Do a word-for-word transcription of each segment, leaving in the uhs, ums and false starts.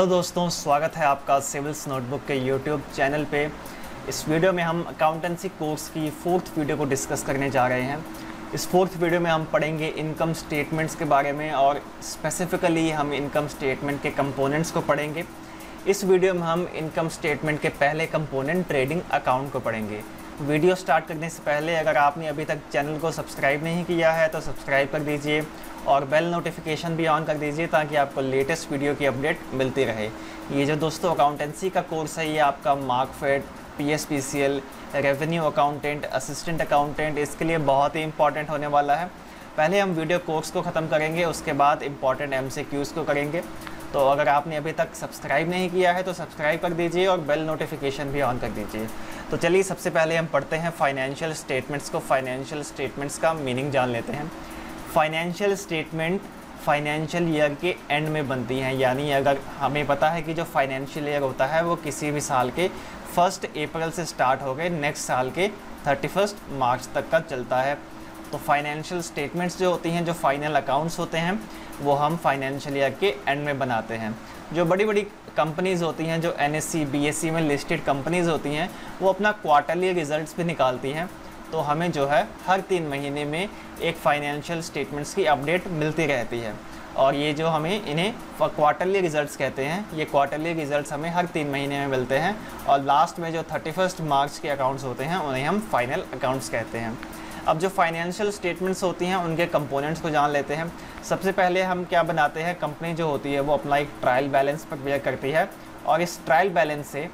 Hello दोस्तों, स्वागत है आपका सिविल्स नोटबुक के यूट्यूब चैनल पे। इस वीडियो में हम अकाउंटेंसी कोर्स की फोर्थ वीडियो को डिस्कस करने जा रहे हैं। इस फोर्थ वीडियो में हम पढ़ेंगे इनकम स्टेटमेंट्स के बारे में और स्पेसिफ़िकली हम इनकम स्टेटमेंट के कंपोनेंट्स को पढ़ेंगे। इस वीडियो में हम इनकम स्टेटमेंट के पहले कंपोनेंट ट्रेडिंग अकाउंट को पढ़ेंगे। वीडियो स्टार्ट करने से पहले अगर आपने अभी तक चैनल को सब्सक्राइब नहीं किया है तो सब्सक्राइब कर दीजिए और बेल नोटिफिकेशन भी ऑन कर दीजिए ताकि आपको लेटेस्ट वीडियो की अपडेट मिलती रहे। ये जो दोस्तों अकाउंटेंसी का कोर्स है, ये आपका Markfed, P S P C L, revenue accountant, assistant accountant, इसके लिए बहुत ही इंपॉर्टेंट होने वाला है। पहले हम वीडियो कोर्स को ख़त्म करेंगे, उसके बाद इंपॉर्टेंट एम सी क्यूज़ को करेंगे। तो अगर आपने अभी तक सब्सक्राइब नहीं किया है तो सब्सक्राइब कर दीजिए और बेल नोटिफिकेशन भी ऑन कर दीजिए। तो चलिए सबसे पहले हम पढ़ते हैं फाइनेंशियल स्टेटमेंट्स को। फाइनेंशियल स्टेटमेंट्स का मीनिंग जान लेते हैं। फाइनेंशियल स्टेटमेंट फाइनेंशियल ईयर के एंड में बनती हैं, यानी अगर हमें पता है कि जो फाइनेंशियल ईयर होता है वो किसी भी साल के फर्स्ट अप्रैल से स्टार्ट हो गए नेक्स्ट साल के थर्टी फर्स्ट मार्च तक का चलता है। तो फाइनेंशियल स्टेटमेंट्स जो होती हैं, जो फाइनल अकाउंट्स होते हैं, वो हम फाइनेंशियल ईयर के एंड में बनाते हैं। जो बड़ी बड़ी कंपनीज़ होती हैं, जो N S C B S C में लिस्टेड कंपनीज़ होती हैं, वो अपना क्वार्टरली रिजल्ट्स भी निकालती हैं। तो हमें जो है हर तीन महीने में एक फाइनेंशियल स्टेटमेंट्स की अपडेट मिलती रहती है और ये जो हमें इन्हें क्वार्टरली रिजल्ट्स कहते हैं। ये क्वार्टरली रिजल्ट्स हमें हर तीन महीने में मिलते हैं और लास्ट में जो थर्टी फर्स्ट मार्च के अकाउंट्स होते हैं उन्हें हम फाइनल अकाउंट्स कहते हैं। अब जो फाइनेंशियल स्टेटमेंट्स होती हैं उनके कंपोनेंट्स को जान लेते हैं। सबसे पहले हम क्या बनाते हैं, कंपनी जो होती है वो अपना एक ट्रायल बैलेंस प्रिपेयर करती है और इस ट्रायल बैलेंस से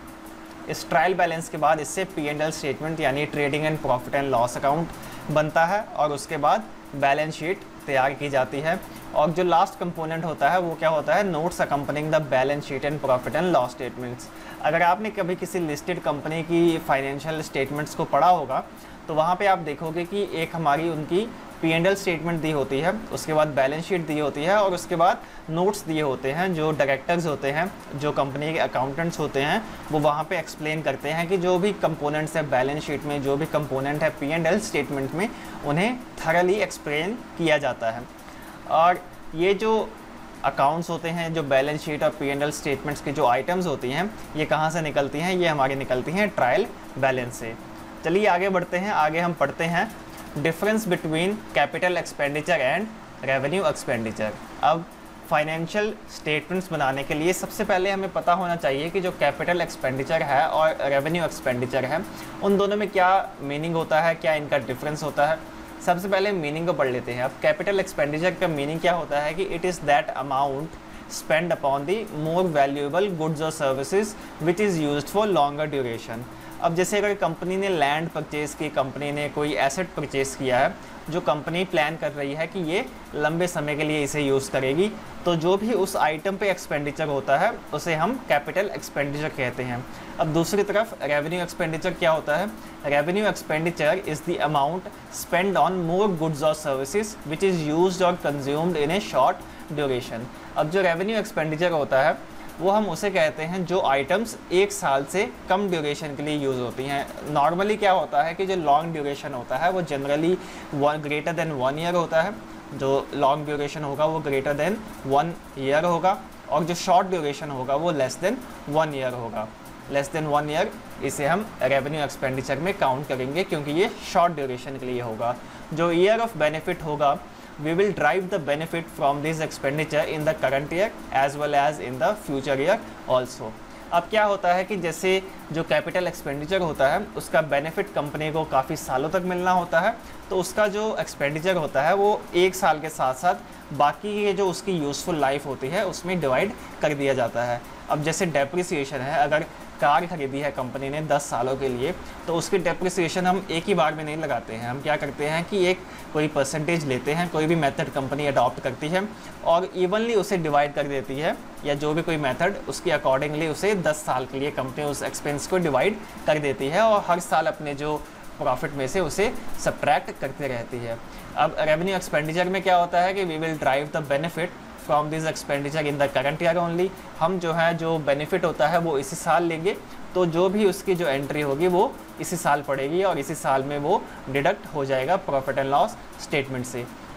इस ट्रायल बैलेंस के बाद इससे पी एंड एल स्टेटमेंट यानी trading and profit and loss account बनता है और उसके बाद बैलेंस शीट तैयार की जाती है। और जो लास्ट कंपोनेंट होता है वो क्या होता है, notes accompanying the balance sheet and profit and loss statements. अगर आपने कभी किसी लिस्टेड कंपनी की फाइनेंशियल स्टेटमेंट्स को पढ़ा होगा तो वहाँ पे आप देखोगे कि एक हमारी उनकी पी एंड एल स्टेटमेंट दी होती है, उसके बाद बैलेंस शीट दी होती है और उसके बाद नोट्स दिए होते हैं। जो डायरेक्टर्स होते हैं, जो कंपनी के अकाउंटेंट्स होते हैं, वो वहाँ पे एक्सप्लेन करते हैं कि जो भी कंपोनेंट्स है बैलेंस शीट में, जो भी कंपोनेंट है पी एंड एल स्टेटमेंट में, उन्हें थरली एक्सप्लेन किया जाता है। और ये जो अकाउंट्स होते हैं, जो बैलेंस शीट और पी एंड एल स्टेटमेंट्स की जो आइटम्स होती हैं, ये कहाँ से निकलती हैं, ये हमारी निकलती हैं ट्रायल बैलेंस से। चलिए आगे बढ़ते हैं। आगे हम पढ़ते हैं difference between capital expenditure and revenue expenditure. अब फाइनेंशियल स्टेटमेंट्स बनाने के लिए सबसे पहले हमें पता होना चाहिए कि जो कैपिटल एक्सपेंडिचर है और रेवेन्यू एक्सपेंडिचर है, उन दोनों में क्या मीनिंग होता है, क्या इनका डिफरेंस होता है। सबसे पहले मीनिंग को पढ़ लेते हैं। अब कैपिटल एक्सपेंडिचर का मीनिंग क्या होता है कि it is that amount spend upon the more valuable goods और services which is used for longer duration. अब जैसे अगर कंपनी ने लैंड परचेज़ की, कंपनी ने कोई एसेट परचेज़ किया है, जो कंपनी प्लान कर रही है कि ये लंबे समय के लिए इसे यूज़ करेगी, तो जो भी उस आइटम पे एक्सपेंडिचर होता है उसे हम कैपिटल एक्सपेंडिचर कहते हैं। अब दूसरी तरफ रेवेन्यू एक्सपेंडिचर क्या होता है, revenue expenditure is the amount spend on more goods और सर्विसेज विच इज़ यूज्ड और consumed in a short duration. अब जो रेवेन्यू एक्सपेंडिचर होता है वो हम उसे कहते हैं जो आइटम्स एक साल से कम ड्यूरेशन के लिए यूज़ होती हैं। नॉर्मली क्या होता है कि जो लॉन्ग ड्यूरेशन होता है वो generally one greater than one year होता है। जो लॉन्ग ड्यूरेशन होगा वो ग्रेटर देन वन ईयर होगा और जो शॉर्ट ड्यूरेशन होगा वो लेस देन वन ईयर होगा। लेस देन वन ईयर इसे हम रेवेन्यू एक्सपेंडिचर में काउंट करेंगे क्योंकि ये शॉर्ट ड्यूरेशन के लिए होगा। जो ईयर ऑफ बेनिफिट होगा, we will drive the benefit from this expenditure in the current year as well as in the future year also। अब क्या होता है कि जैसे जो कैपिटल एक्सपेंडिचर होता है उसका बेनिफिट कंपनी को काफ़ी सालों तक मिलना होता है, तो उसका जो एक्सपेंडिचर होता है वो एक साल के साथ साथ बाकी ये जो उसकी यूज़फुल लाइफ होती है उसमें डिवाइड कर दिया जाता है। अब जैसे डेप्रिसिएशन है, अगर कार खरीदी है कंपनी ने दस सालों के लिए, तो उसकी डेप्रिसिएशन हम एक ही बार में नहीं लगाते हैं। हम क्या करते हैं कि एक कोई परसेंटेज लेते हैं, कोई भी मेथड कंपनी अडॉप्ट करती है और इवनली उसे डिवाइड कर देती है, या जो भी कोई मेथड उसके अकॉर्डिंगली उसे दस साल के लिए कंपनी उस एक्सपेंस को डिवाइड कर देती है और हर साल अपने जो प्रॉफिट में से उसे सब्ट्रैक्ट करते रहती है। अब रेवेन्यू एक्सपेंडिचर में क्या होता है कि we will drive the benefit from this expenditure in the current year only. हम जो है जो बेनिफिट होता है वो इसी साल लेंगे, तो जो भी उसकी जो एंट्री होगी वो इसी साल पड़ेगी और इसी साल में वो डिडक्ट हो जाएगा प्रॉफिट एंड लॉस स्टेटमेंट से।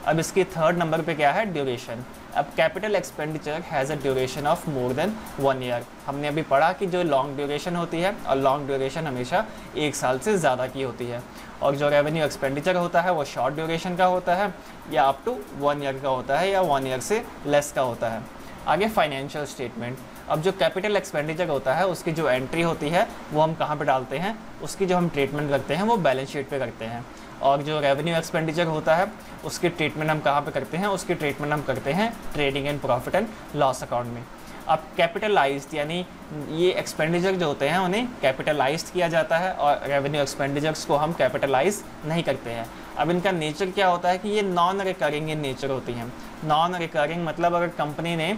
अब इसकी थर्ड नंबर पे क्या है, ड्यूरेशन। अब capital expenditure has a duration of more than one year. हमने अभी पढ़ा कि जो लॉन्ग ड्यूरेशन होती है, और लॉन्ग ड्यूरेशन हमेशा एक साल से ज़्यादा की होती है, और जो रेवेन्यू एक्सपेंडिचर होता है वो शॉर्ट ड्यूरेशन का होता है, या अप टू वन ईयर का होता है, या वन ईयर से लेस का होता है। आगे फाइनेंशियल स्टेटमेंट। अब जो कैपिटल एक्सपेंडिचर होता है उसकी जो एंट्री होती है वो हम कहाँ पे डालते हैं, उसकी जो हम ट्रीटमेंट करते हैं वो बैलेंस शीट पे करते हैं। और जो रेवेन्यू एक्सपेंडिचर होता है उसकी ट्रीटमेंट हम कहाँ पे करते हैं, उसकी ट्रीटमेंट हम करते हैं trading and profit and loss account में। अब कैपिटलाइज्ड यानी ये एक्सपेंडिचर जो होते हैं उन्हें कैपिटलाइज्ड किया जाता है, और रेवेन्यू एक्सपेंडिचर्स को हम कैपिटलाइज नहीं करते हैं। अब इनका नेचर क्या होता है कि ये नॉन रिकरिंग इन नेचर होती हैं। नॉन रिकरिंग मतलब अगर कंपनी ने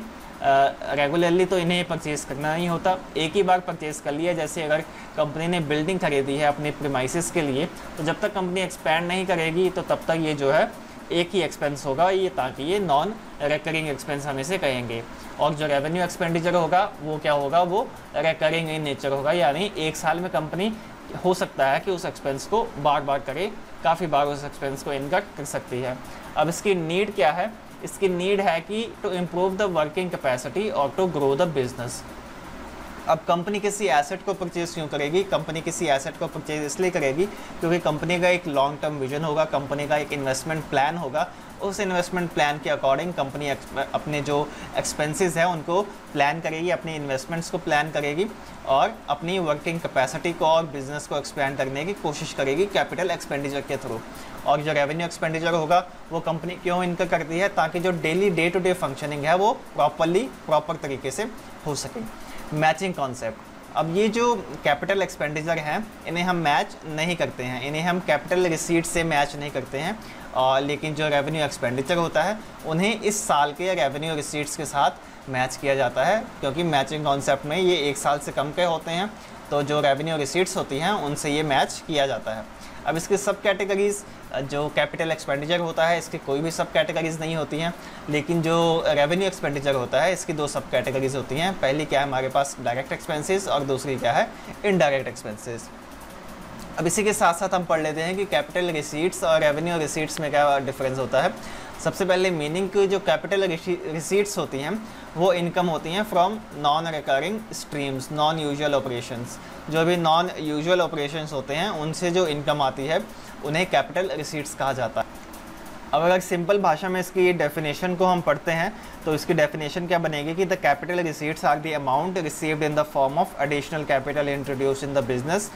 रेगुलरली uh, तो इन्हें परचेज़ करना नहीं होता, एक ही बार परचेज़ कर लिया। जैसे अगर कंपनी ने बिल्डिंग खरीदी है अपने प्रीमाइसेस के लिए, तो जब तक कंपनी एक्सपैंड नहीं करेगी तो तब तक ये जो है एक ही एक्सपेंस होगा, ये ताकि ये नॉन रिकरिंग एक्सपेंस हम इसे कहेंगे। और जो रेवेन्यू एक्सपेंडिचर होगा वो क्या होगा, वो रिकरिंग इन नेचर होगा, यानी एक साल में कंपनी हो सकता है कि उस एक्सपेंस को बार बार करे, काफ़ी बार उस एक्सपेंस को इनकर कर सकती है। अब इसकी नीड क्या है, इसकी नीड है कि to improve the working capacity और टू ग्रो द बिजनेस। अब कंपनी किसी एसेट को परचेज क्यों करेगी, कंपनी किसी एसेट को परचेज इसलिए करेगी क्योंकि कंपनी का एक लॉन्ग टर्म विजन होगा, कंपनी का एक इन्वेस्टमेंट प्लान होगा। उस इन्वेस्टमेंट प्लान के अकॉर्डिंग कंपनी अपने जो एक्सपेंसेस है उनको प्लान करेगी, अपनी इन्वेस्टमेंट्स को प्लान करेगी, और अपनी वर्किंग कैपेसिटी को और बिजनेस को एक्सपेंड करने की कोशिश करेगी कैपिटल एक्सपेंडिचर के थ्रू। और जो रेवेन्यू एक्सपेंडिचर होगा वो कंपनी क्यों इनका करती है, ताकि जो daily day to day functioning है वो प्रॉपरली प्रॉपर तरीके से हो सके। Matching concept. अब ये जो कैपिटल एक्सपेंडिचर हैं इन्हें हम मैच नहीं करते हैं, इन्हें हम कैपिटल रिसीट से मैच नहीं करते हैं, और लेकिन जो रेवेन्यू एक्सपेंडिचर होता है उन्हें इस साल के रेवेन्यू रिसीट्स के साथ मैच किया जाता है, क्योंकि मैचिंग कॉन्सेप्ट में ये एक साल से कम के होते हैं, तो जो रेवेन्यू रिसीट्स होती हैं उनसे ये मैच किया जाता है। अब इसकी सब कैटेगरीज़, जो कैपिटल एक्सपेंडिचर होता है इसकी कोई भी सब कैटेगरीज़ नहीं होती हैं, लेकिन जो रेवेन्यू एक्सपेंडिचर होता है इसकी दो सब कैटेगरीज़ होती हैं। पहली क्या है हमारे पास डायरेक्ट एक्सपेंसेस, और दूसरी क्या है इनडायरेक्ट एक्सपेंसेस। अब इसी के साथ साथ हम पढ़ लेते हैं कि कैपिटल रिसीट्स और रेवेन्यू रिसीट्स में क्या डिफरेंस होता है। सबसे पहले मीनिंग की जो कैपिटल रिसीट्स होती हैं वो इनकम होती हैं from non recurring streams, non usual operations. जो भी नॉन यूजुअल ऑपरेशंस होते हैं उनसे जो इनकम आती है उन्हें कैपिटल रिसीट्स कहा जाता है। अब अगर सिंपल भाषा में इसकी डेफिनेशन को हम पढ़ते हैं तो इसकी डेफिनेशन क्या बनेगी कि the capital receipts are the amount received in the form of additional capital introduced in the business,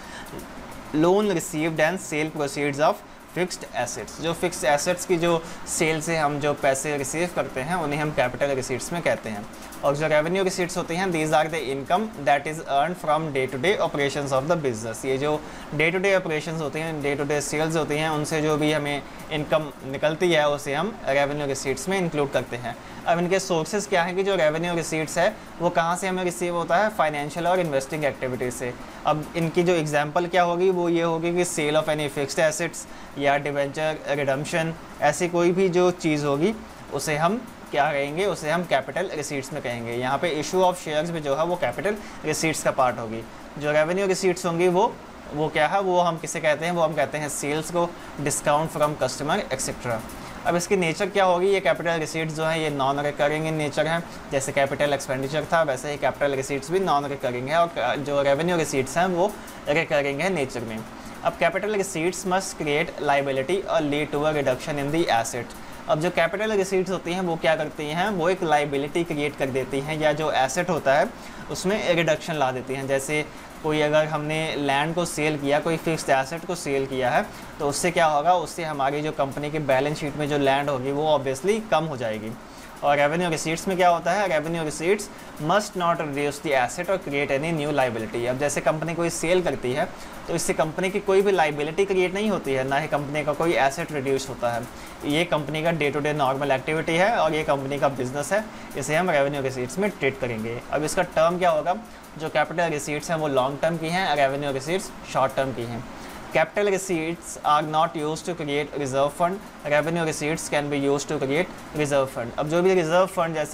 loan received and sale proceeds of fixed assets. जो फिक्स्ड एसेट्स की जो सेल से हम जो पैसे रिसीव करते हैं उन्हें हम कैपिटल रिसीट्स में कहते हैं। और जो रेवेन्यू रिसीट्स होती हैं these are the income that is earn from day to day operations of the business. ये जो डे टू डे ऑपरेशंस होती हैं, डे टू डे सेल्स होती हैं, उनसे जो भी हमें इनकम निकलती है उसे हम रेवेन्यू रिसीट्स में इंक्लूड करते हैं। अब इनके सोर्सेज क्या हैं कि जो रेवेन्यू रिसीट्स है वो कहाँ से हमें रिसीव होता है, फाइनेंशियल और इन्वेस्टिंग एक्टिविटीज़ से। अब इनकी जो एग्जांपल क्या होगी वो ये होगी कि sale of any fixed assets या डिवेंचर रिडम्पशन, ऐसी कोई भी जो चीज़ होगी उसे हम क्या कहेंगे, उसे हम कैपिटल रिसीट्स में कहेंगे। यहाँ पे इशू ऑफ शेयर्स में जो है वो कैपिटल रिसीट्स का पार्ट होगी। जो रेवेन्यू रिसीट्स होंगी वो वो क्या है, वो हम किसे कहते हैं, वो हम कहते हैं सेल्स को, डिस्काउंट फ्रॉम कस्टमर एक्सेट्रा। अब इसकी नेचर क्या होगी, ये कैपिटल रिसीट्स जो है ये नॉन रिकरिंग इन नेचर है। जैसे कैपिटल एक्सपेंडिचर था वैसे ही कैपिटल रिसीट्स भी नॉन रिकरिंग है, और जो रेवेन्यू रिसीट्स हैं वो रिकरिंग है नेचर में। अब capital receipts must create liability और lead to a reduction in the asset. अब जो कैपिटल रिसीट्स होती हैं वो क्या करती हैं, वो एक लाइबिलिटी क्रिएट कर देती हैं, या जो एसेट होता है उसमें रिडक्शन ला देती हैं। जैसे कोई अगर हमने लैंड को सेल किया, कोई फिक्स्ड एसेट को सेल किया है, तो उससे क्या होगा, उससे हमारी जो कंपनी की बैलेंस शीट में जो लैंड होगी वो ऑब्वियसली कम हो जाएगी। और रेवेन्यू रिसीट्स में क्या होता है, revenue receipts must not reduce the asset और क्रिएट एनी न्यू लाइबिलिटी। अब जैसे कंपनी कोई सेल करती है तो इससे कंपनी की कोई भी लाइबिलिटी क्रिएट नहीं होती है, ना ही कंपनी का कोई एसेट रिड्यूस होता है। ये कंपनी का day to day normal activity है और ये कंपनी का बिजनेस है, इसे हम रेवेन्यू रिसीट्स में ट्रीट करेंगे। अब इसका टर्म क्या होगा, जो कैपिटल रिसीट्स हैं वो लॉन्ग टर्म की हैं, रेवेन्यू रिसीट्स शॉर्ट टर्म की हैं। Capital receipts are not used to create reserve fund. Revenue receipts can be used to create reserve fund. अब जो भी रिजर्व फंड, जैसे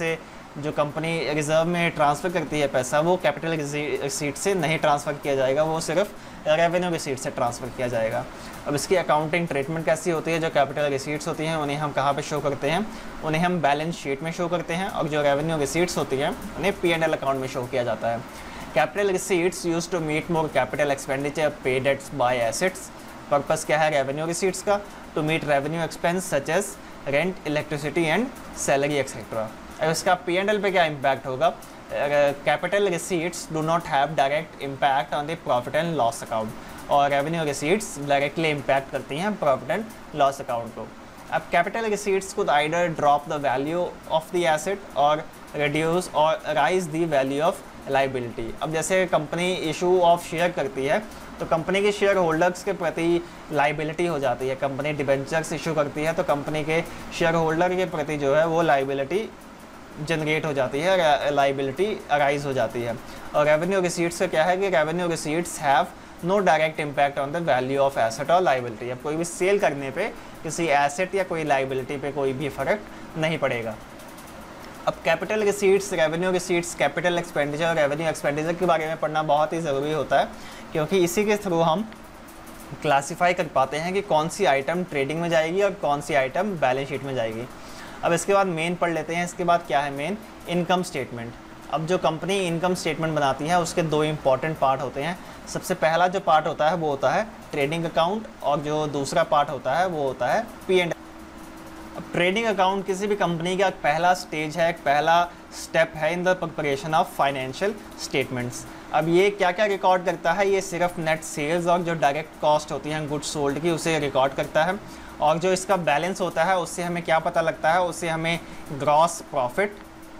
जो कंपनी रिजर्व में ट्रांसफ़र करती है पैसा, वो कैपिटल रिसीट से नहीं ट्रांसफ़र किया जाएगा, वो सिर्फ रेवेन्यू रिसीट से ट्रांसफ़र किया जाएगा। अब इसकी अकाउंटिंग ट्रीटमेंट कैसी होती है? जो कैपिटल रिसीट्स होती हैं उन्हें हम कहाँ पे शो करते हैं? उन्हें हम बैलेंस शीट में शो करते हैं, और जो रेवेन्यू रिसीट्स होती हैं उन्हें पी एंड एल अकाउंट में शो किया जाता है। Capital receipts use to meet more capital expenditure pay debts buy assets. Purpose क्या है रेवेन्यू रिसीट्स का? To meet revenue expense such as rent, electricity and salary etcetera. अब इसका P and L पे क्या इम्पैक्ट होगा? Capital receipts do not have direct impact on the profit and loss account, और revenue receipts directly impact करती हैं profit and loss account को। अब capital receipts could either drop the value of the asset और reduce और raise the value of liability. अब जैसे company issue of share करती है तो कंपनी के शेयर होल्डर्स के प्रति लाइबिलिटी हो जाती है। कंपनी डिबेंचर्स इशू करती है तो कंपनी के शेयर होल्डर के प्रति जो है वो लाइबिलिटी जनरेट हो जाती है, लाइबिलिटी अराइज हो जाती है। और रेवेन्यू रिसीट्स का क्या है कि revenue receipts have no direct impact on the value of asset और लाइबिलिटी। अब कोई भी सेल करने पे किसी एसेट या कोई लाइबिलिटी पे कोई भी फ़र्क नहीं पड़ेगा। अब capital receipts, revenue receipts, capital expenditure और रेवेन्यू एक्सपेंडिचर के बारे में पढ़ना बहुत ही ज़रूरी होता है, क्योंकि इसी के थ्रू हम क्लासीफाई कर पाते हैं कि कौन सी आइटम ट्रेडिंग में जाएगी और कौन सी आइटम बैलेंस शीट में जाएगी। अब इसके बाद मेन पढ़ लेते हैं। इसके बाद क्या है मेन? Income statement. अब जो कंपनी इनकम स्टेटमेंट बनाती है उसके दो इंपॉर्टेंट पार्ट होते हैं। सबसे पहला जो पार्ट होता है वो होता है ट्रेडिंग अकाउंट, और जो दूसरा पार्ट होता है वो होता है पी एंड। अब ट्रेडिंग अकाउंट किसी भी कंपनी का पहला स्टेज है, एक पहला स्टेप है in the preparation of financial statements. अब ये क्या क्या रिकॉर्ड करता है? ये सिर्फ नेट सेल्स और जो डायरेक्ट कॉस्ट होती हैं गुड्स सोल्ड की, उसे रिकॉर्ड करता है। और जो इसका बैलेंस होता है उससे हमें क्या पता लगता है? उससे हमें ग्रॉस प्रॉफिट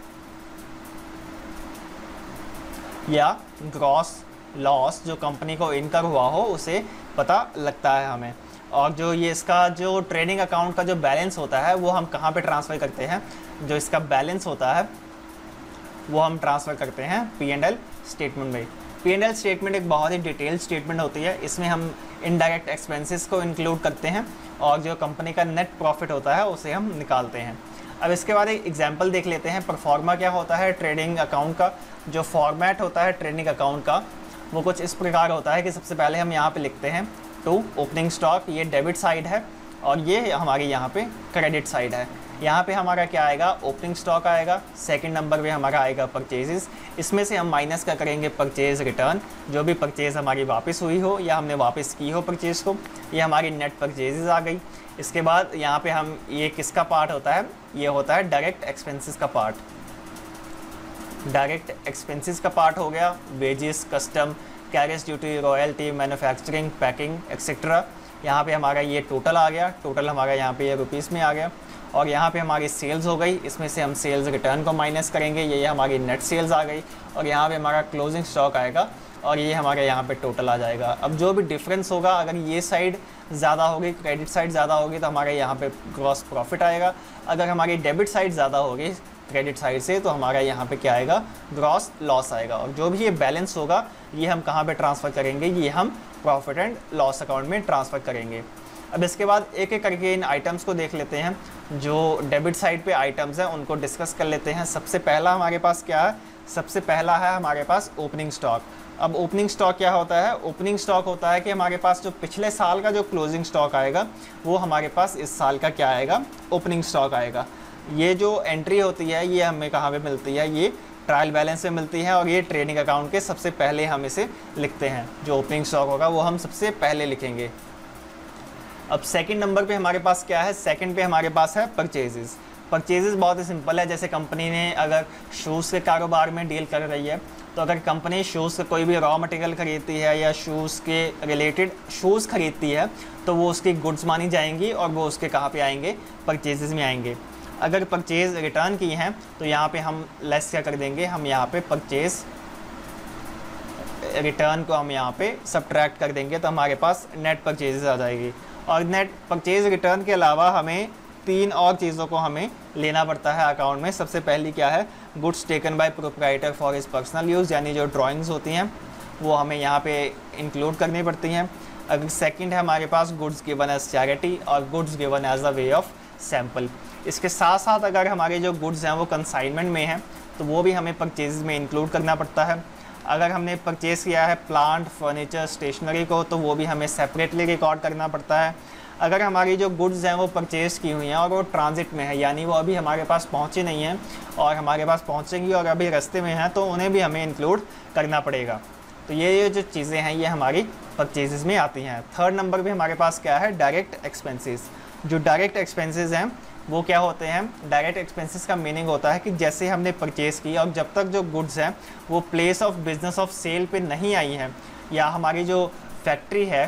या ग्रॉस लॉस जो कंपनी को इनकर हुआ हो उसे पता लगता है हमें। और जो ये इसका जो ट्रेडिंग अकाउंट का जो बैलेंस होता है वो हम कहाँ पे ट्रांसफ़र करते हैं? जो इसका बैलेंस होता है वो हम ट्रांसफ़र करते हैं पी एंड एल स्टेटमेंट में। पी एंड एल स्टेटमेंट एक बहुत ही डिटेल स्टेटमेंट होती है। इसमें हम इनडायरेक्ट एक्सपेंसेस को इंक्लूड करते हैं और जो कंपनी का नेट प्रॉफिट होता है उसे हम निकालते हैं। अब इसके बाद एक एग्जांपल देख लेते हैं। परफॉर्मा क्या होता है ट्रेडिंग अकाउंट का? जो फॉर्मेट होता है ट्रेडिंग अकाउंट का वो कुछ इस प्रकार होता है कि सबसे पहले हम यहाँ पे लिखते हैं टू ओपनिंग स्टॉक, ये डेबिट साइड है, और ये हमारी यहाँ पे क्रेडिट साइड है। यहाँ पे हमारा क्या आएगा? ओपनिंग स्टॉक आएगा। सेकंड नंबर पे हमारा आएगा परचेजेस। इसमें से हम माइनस का करेंगे परचेज रिटर्न, जो भी परचेज़ हमारी वापस हुई हो या हमने वापस की हो परचेज़ को, ये हमारी नेट परचेजेस आ गई। इसके बाद यहाँ पे हम ये किसका पार्ट होता है? ये होता है डायरेक्ट एक्सपेंसेस का पार्ट। डायरेक्ट एक्सपेंसेस का पार्ट हो गया wages, custom, carriage duty, royalty, manufacturing, packing etcetera. यहाँ पे हमारा ये टोटल आ गया। टोटल हमारा यहाँ पे ये रुपीज़ में आ गया। और यहाँ पे हमारी सेल्स हो गई, इसमें से हम सेल्स रिटर्न को माइनस करेंगे, ये हमारी नेट सेल्स आ गई। और यहाँ पे हमारा क्लोजिंग स्टॉक आएगा और ये हमारे यहाँ पे टोटल आ जाएगा। अब जो भी डिफरेंस होगा, अगर ये साइड ज़्यादा होगी, क्रेडिट साइड ज़्यादा होगी, तो हमारे यहाँ पे ग्रॉस प्रॉफिट आएगा। अगर हमारी डेबिट साइड ज़्यादा होगी क्रेडिट साइड से, तो हमारा यहाँ पे क्या आएगा? ग्रॉस लॉस आएगा। और जो भी ये बैलेंस होगा ये हम कहाँ पे ट्रांसफ़र करेंगे? ये हम प्रॉफिट एंड लॉस अकाउंट में ट्रांसफ़र करेंगे। अब इसके बाद एक एक करके इन आइटम्स को देख लेते हैं। जो डेबिट साइड पे आइटम्स हैं उनको डिस्कस कर लेते हैं। सबसे पहला हमारे पास क्या है? सबसे पहला है हमारे पास ओपनिंग स्टॉक। अब ओपनिंग स्टॉक क्या होता है? ओपनिंग स्टॉक होता है कि हमारे पास जो पिछले साल का जो क्लोजिंग स्टॉक आएगा वो हमारे पास इस साल का क्या आएगा? ओपनिंग स्टॉक आएगा। ये जो एंट्री होती है ये हमें कहाँ पे मिलती है? ये ट्रायल बैलेंस में मिलती है, और ये ट्रेडिंग अकाउंट के सबसे पहले हम इसे लिखते हैं। जो ओपनिंग स्टॉक होगा वो हम सबसे पहले लिखेंगे। अब सेकंड नंबर पे हमारे पास क्या है? सेकंड पे हमारे पास है परचेजेस। परचेजेस बहुत ही सिंपल है। जैसे कंपनी ने अगर शूज़ के कारोबार में डील कर रही है, तो अगर कंपनी शूज़ का कोई भी रॉ मटेरियल खरीदती है या शूज़ के रिलेटेड शूज़ खरीदती है, तो वो उसकी गुड्स मानी जाएंगी और वो उसके कहाँ पे आएंगे? परचेजेस में आएंगे। अगर परचेज़ रिटर्न की हैं तो यहाँ पे हम लेस क्या कर देंगे? हम यहाँ पे परचेज़ रिटर्न को हम यहाँ पे सब्ट्रैक्ट कर देंगे, तो हमारे पास नेट परचेजेस आ जाएगी। और नेट परचेज रिटर्न के अलावा हमें तीन और चीज़ों को हमें लेना पड़ता है अकाउंट में। सबसे पहली क्या है? Goods taken by proprietor for his personal use, यानी जो ड्राइंग्स होती हैं वो हमें यहाँ पे इंक्लूड करनी पड़ती हैं। अगर सेकंड है हमारे पास गुड्स गिवन एज चैरिटी और goods given as a way of sample. इसके साथ साथ अगर हमारे जो गुड्स हैं वो कंसाइनमेंट में हैं, तो वो भी हमें परचेज में इंक्लूड करना पड़ता है। अगर हमने परचेज़ किया है प्लांट, फर्नीचर, स्टेशनरी को, तो वो भी हमें सेपरेटली रिकॉर्ड करना पड़ता है। अगर हमारी जो गुड्स हैं वो परचेज़ की हुई हैं और वो ट्रांजिट में है, यानी वो अभी हमारे पास पहुँची नहीं हैं और हमारे पास पहुँचेंगी और अभी रास्ते में हैं, तो उन्हें भी हमें इंक्लूड करना पड़ेगा। तो ये जो चीज़ें हैं ये हमारी परचेज़ में आती हैं। थर्ड नंबर पे हमारे पास क्या है, डायरेक्ट एक्सपेंसेस। जो डायरेक्ट एक्सपेंसेस हैं वो क्या होते हैं, डायरेक्ट एक्सपेंसेस का मीनिंग होता है कि जैसे हमने परचेज़ की और जब तक जो गुड्स हैं वो place of business of sale पे नहीं आई हैं, या हमारी जो फैक्ट्री है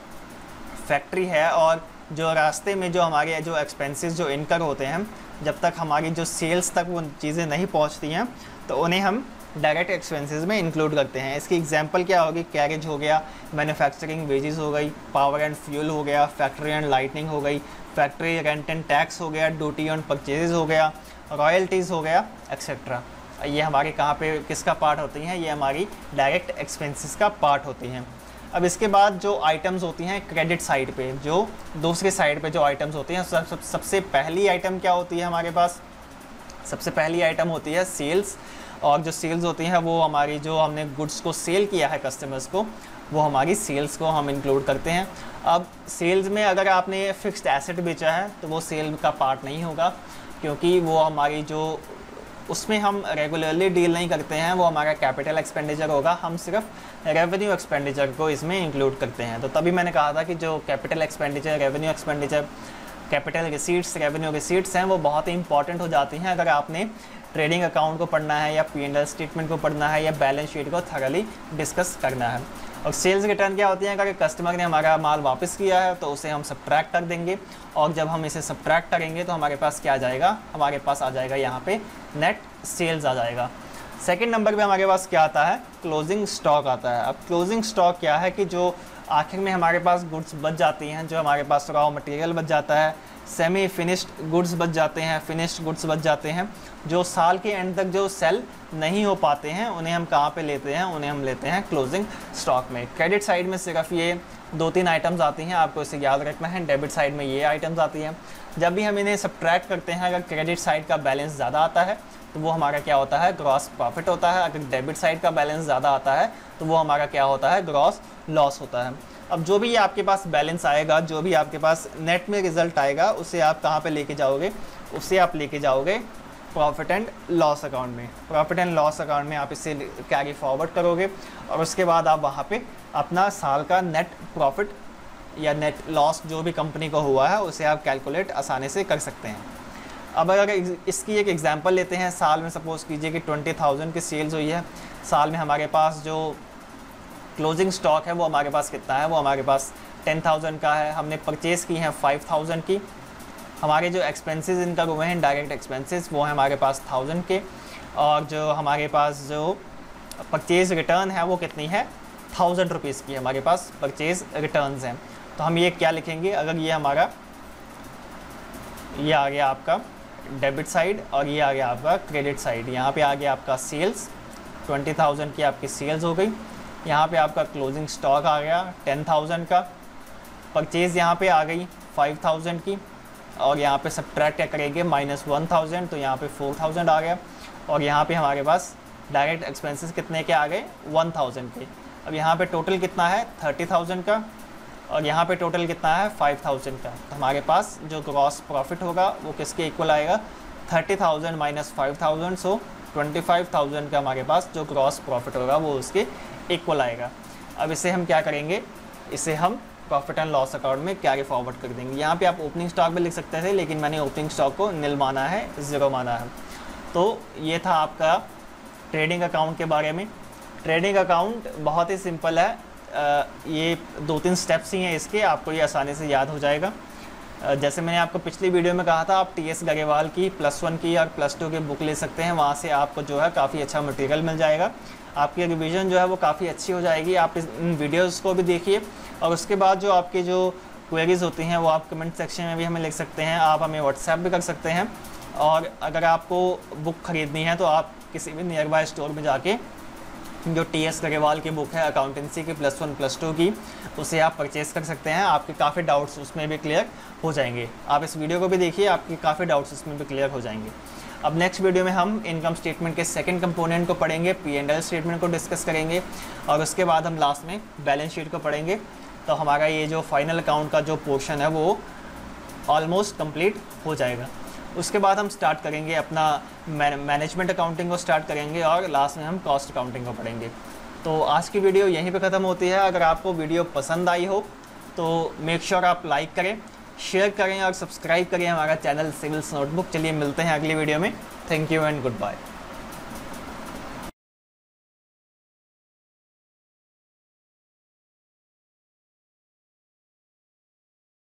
फैक्ट्री है और जो रास्ते में जो हमारे जो एक्सपेंसेस जो इनकर होते हैं, जब तक हमारी जो सेल्स तक वो चीज़ें नहीं पहुंचती हैं, तो उन्हें हम डायरेक्ट एक्सपेंसेस में इंक्लूड करते हैं। इसकी एग्जांपल क्या होगी, कैरेज हो गया, मैन्युफैक्चरिंग वेजेस हो गई, पावर एंड फ्यूल हो गया, फैक्ट्री एंड लाइटनिंग हो गई, फैक्ट्री रेंट एंड टैक्स हो गया, ड्यूटी ऑन परचेजेस हो गया, रॉयल्टीज़ हो गया, एक्सेट्रा। ये हमारे कहाँ पे किसका पार्ट होती हैं, ये हमारी डायरेक्ट एक्सपेंसेस का पार्ट होती हैं। अब इसके बाद जो आइटम्स होती हैं क्रेडिट साइड पे, जो दूसरे साइड पे जो आइटम्स होती हैं, सब, सब सबसे पहली आइटम क्या होती है हमारे पास, सबसे पहली आइटम होती है सेल्स। और जो सेल्स होती हैं वो हमारी जो हमने गुड्स को सेल किया है कस्टमर्स को, वो हमारी सेल्स को हम इंक्लूड करते हैं। अब सेल्स में अगर आपने फिक्स्ड एसेट बेचा है तो वो सेल का पार्ट नहीं होगा, क्योंकि वो हमारी जो उसमें हम रेगुलरली डील नहीं करते हैं, वो हमारा कैपिटल एक्सपेंडिचर होगा। हम सिर्फ रेवेन्यू एक्सपेंडिचर को इसमें इंक्लूड करते हैं। तो तभी मैंने कहा था कि जो capital expenditure, revenue expenditure, capital receipts, revenue receipts हैं, वो बहुत ही इंपॉर्टेंट हो जाती हैं अगर आपने ट्रेडिंग अकाउंट को पढ़ना है या पी एंड एल स्टेटमेंट को पढ़ना है या बैलेंस शीट को थरली डिस्कस करना है। और सेल्स रिटर्न क्या होती है, अगर कस्टमर ने हमारा माल वापस किया है तो उसे हम सब्ट्रैक्ट कर देंगे, और जब हम इसे सब्ट्रैक्ट करेंगे तो हमारे पास क्या आ जाएगा, हमारे पास आ जाएगा यहाँ पे नेट सेल्स आ जाएगा। सेकंड नंबर पे हमारे पास क्या आता है, क्लोजिंग स्टॉक आता है। अब क्लोजिंग स्टॉक क्या है कि जो आखिर में हमारे पास गुड्स बच जाती हैं, जो हमारे पास रॉ मटेरियल बच जाता है, सेमी फिनिश्ड गुड्स बच जाते हैं, फिनिश्ड गुड्स बच जाते हैं, जो साल के एंड तक जो सेल नहीं हो पाते हैं, उन्हें हम कहाँ पे लेते हैं, उन्हें हम लेते हैं क्लोजिंग स्टॉक में। क्रेडिट साइड में सिर्फ ये दो तीन आइटम्स आती हैं, आपको इसे याद रखना है। डेबिट साइड में ये आइटम्स आती हैं। जब भी हम इन्हें सब्ट्रैक्ट करते हैं, अगर क्रेडिट साइड का बैलेंस ज़्यादा आता है तो वो हमारा क्या होता है, ग्रॉस प्रॉफिट होता है। अगर डेबिट साइड का बैलेंस ज़्यादा आता है तो वो हमारा क्या होता है, ग्रॉस लॉस होता है। अब जो भी आपके पास बैलेंस आएगा, जो भी आपके पास नेट में रिजल्ट आएगा, उसे आप कहाँ पे लेके जाओगे, उसे आप लेके जाओगे प्रॉफिट एंड लॉस अकाउंट में। प्रॉफिट एंड लॉस अकाउंट में आप इसे कैरी फॉरवर्ड करोगे और उसके बाद आप वहाँ पे अपना साल का नेट प्रॉफिट या नेट लॉस जो भी कंपनी को हुआ है उसे आप कैलकुलेट आसानी से कर सकते हैं। अब अगर इसकी एक एग्जांपल लेते हैं, साल में सपोज़ कीजिए कि ट्वेंटी थाउजेंड की सेल्स हुई है, साल में हमारे पास जो क्लोजिंग स्टॉक है वो हमारे पास कितना है, वो हमारे पास टेन थाउजेंड का है। हमने परचेज़ की हैं फाइव थाउजेंड की। हमारे जो एक्सपेंसेस इनकर हुए हैं डायरेक्ट एक्सपेंसेस, वो है हमारे पास थाउजेंड के। और जो हमारे पास जो परचेज़ रिटर्न है वो कितनी है, थाउजेंड रुपीज़ की हमारे पास परचेज़ रिटर्न्स हैं। तो हम ये क्या लिखेंगे, अगर ये हमारा ये आ गया आपका डेबिट साइड और ये आ गया आपका क्रेडिट साइड। यहाँ पे आ गया आपका सेल्स, ट्वेंटी थाउजेंड की आपकी सेल्स हो गई। यहाँ पे आपका क्लोजिंग स्टॉक आ गया टेन थाउजेंड का। परचेज़ यहाँ पे आ गई फाइव थाउजेंड की, और यहाँ पे सब्ट्रैक्ट क्या करेंगे, माइनस वन थाउजेंड, तो यहाँ पे फोर थाउजेंड आ गया। और यहाँ पे हमारे पास डायरेक्ट एक्सपेंसेस कितने के आ गए, वन थाउजेंड के। अब यहाँ पे टोटल कितना है, थर्टी थाउजेंड का, और यहाँ पे टोटल कितना है, फाइव थाउजेंड का। तो हमारे पास जो ग्रॉस प्रॉफिट होगा वो किसके इक्वल आएगा, thirty thousand minus five thousand, so twenty five thousand का हमारे पास जो ग्रॉस प्रॉफिट होगा वो उसके इक्वल आएगा। अब इसे हम क्या करेंगे, इसे हम प्रॉफिट एंड लॉस अकाउंट में कैरी फॉरवर्ड कर देंगे। यहाँ पे आप ओपनिंग स्टॉक भी लिख सकते थे, लेकिन मैंने ओपनिंग स्टॉक को निल माना है, ज़ीरो माना है। तो ये था आपका ट्रेडिंग अकाउंट के बारे में। ट्रेडिंग अकाउंट बहुत ही सिंपल है, आ, ये दो तीन स्टेप्स ही हैं इसके, आपको ये आसानी से याद हो जाएगा। जैसे मैंने आपको पिछली वीडियो में कहा था, आप टी एस गरेवाल की प्लस वन की और प्लस टू की बुक ले सकते हैं, वहाँ से आपको जो है काफ़ी अच्छा मटेरियल मिल जाएगा। आपकी रिवीजन जो है वो काफ़ी अच्छी हो जाएगी। आप इस इन वीडियोज़ को भी देखिए, और उसके बाद जो आपकी जो क्वेरीज़ होती हैं वो आप कमेंट सेक्शन में भी हमें लिख सकते हैं, आप हमें व्हाट्सएप भी कर सकते हैं। और अगर आपको बुक ख़रीदनी है तो आप किसी भी नियर बाय स्टोर में जाके जो टी एस गरेवाल की बुक है अकाउंटेंसी की प्लस वन प्लस टू की, उसे आप परचेज़ कर सकते हैं। आपके काफ़ी डाउट्स उसमें भी क्लियर हो जाएंगे। आप इस वीडियो को भी देखिए, आपके काफ़ी डाउट्स उसमें भी क्लियर हो जाएंगे। अब नेक्स्ट वीडियो में हम इनकम स्टेटमेंट के सेकंड कंपोनेंट को पढ़ेंगे, पी एंड एल स्टेटमेंट को डिस्कस करेंगे और उसके बाद हम लास्ट में बैलेंस शीट को पढ़ेंगे। तो हमारा ये जो फाइनल अकाउंट का जो पोर्शन है वो ऑलमोस्ट कंप्लीट हो जाएगा। उसके बाद हम स्टार्ट करेंगे अपना मैनेजमेंट अकाउंटिंग को स्टार्ट करेंगे और लास्ट में हम कॉस्ट अकाउंटिंग को पढ़ेंगे। तो आज की वीडियो यहीं पे ख़त्म होती है। अगर आपको वीडियो पसंद आई हो तो मेक श्योर आप लाइक करें, शेयर करें और सब्सक्राइब करें हमारा चैनल सिविल्स नोटबुक। चलिए मिलते हैं अगली वीडियो में। Thank you and good bye.